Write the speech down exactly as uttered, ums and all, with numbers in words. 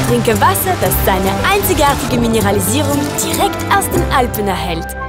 Trinke Wasser, das seine einzigartige Mineralisierung direkt aus den Alpen erhält.